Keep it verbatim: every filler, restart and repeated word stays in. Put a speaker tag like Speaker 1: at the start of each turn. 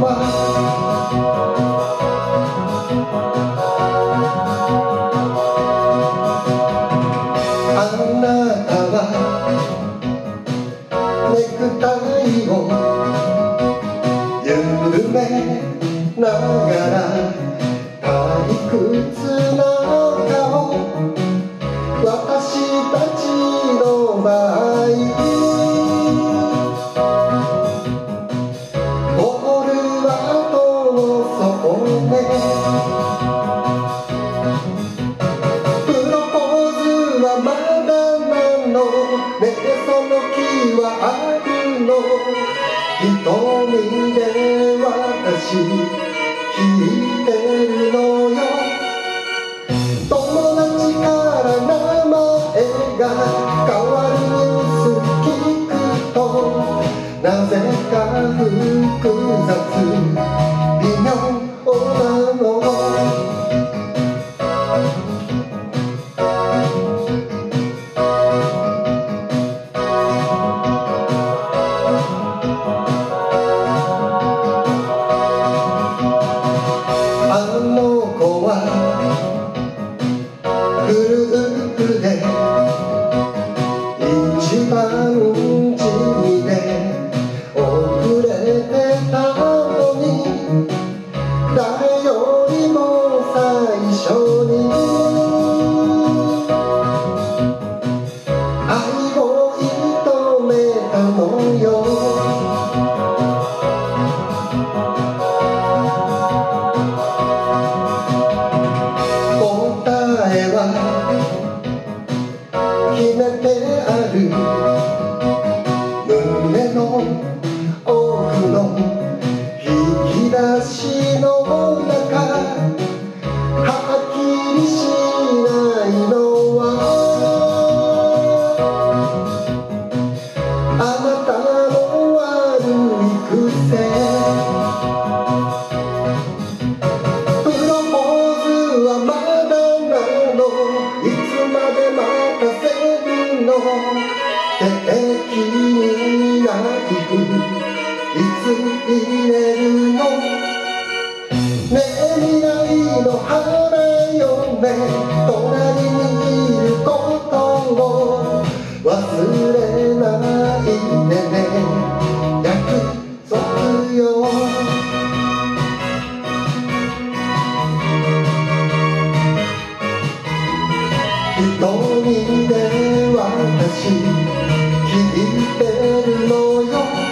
Speaker 1: あなたはネクタイを緩めながら退屈な顔、私たちの前にボール跡の底でプロポーズはまだなのねえ、その気はあるの、瞳で私聞いてるのよ。友達から名前が変わるニュース聞くとなぜか複雑微妙なの。あの子はグループで一番地味で遅れてたのに、誰よりも最初に愛を射止めたのよ。決めてある胸の奥の引き出しの中、はっきりしないのはあなたの悪い癖。プロポーズはまだなの、いつまで待たせの定期にナイフいつ入れるの、ねえ未来の花嫁、隣にいることを忘れないでね、約束よ。瞳で私聞いてるのよ。